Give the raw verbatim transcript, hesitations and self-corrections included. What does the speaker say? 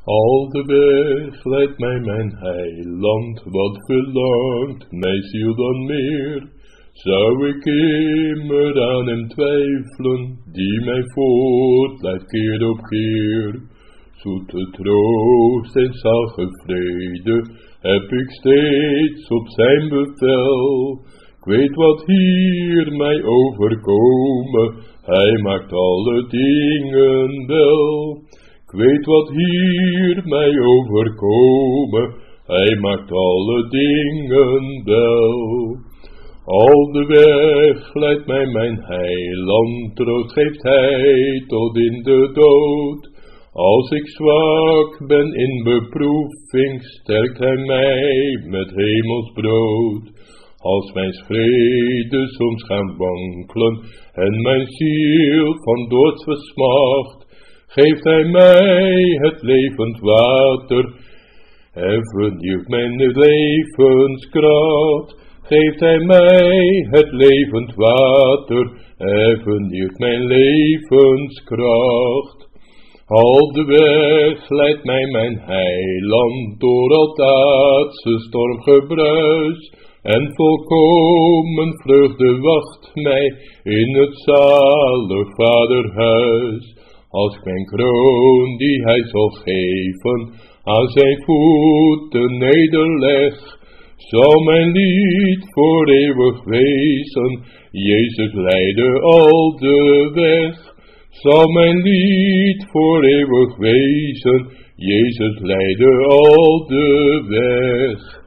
Al de weg leidt mij mijn heiland, wat verlangt mijn ziel dan meer? Zou ik immer aan hem twijfelen, die mij voortleidt keer op keer? Zoete troost en zalige vrede heb ik steeds op zijn bevel. Ik weet wat hier mij overkomen, hij maakt alle dingen wel. Ik weet wat hier mij overkomen, hij maakt alle dingen wel. Al de weg leidt mij mijn heiland, troost geeft hij tot in de dood. Als ik zwak ben in beproeving, sterkt hij mij met hemels brood. Als mijn schreden soms gaan wankelen en mijn ziel van dood versmacht, geeft hij mij het levend water en vernieuwt mijn levenskracht. Geeft hij mij het levend water en vernieuwt mijn levenskracht. Al de weg leidt mij mijn heiland door al aardse stormgebruis, en volkomen vreugde wacht mij in het zalig vaderhuis. Als ik mijn kroon die hij zal geven aan zijn voeten nederleg, zal mijn lied voor eeuwig wezen, Jezus leidde al de weg. Zal mijn lied voor eeuwig wezen, Jezus leidde al de weg.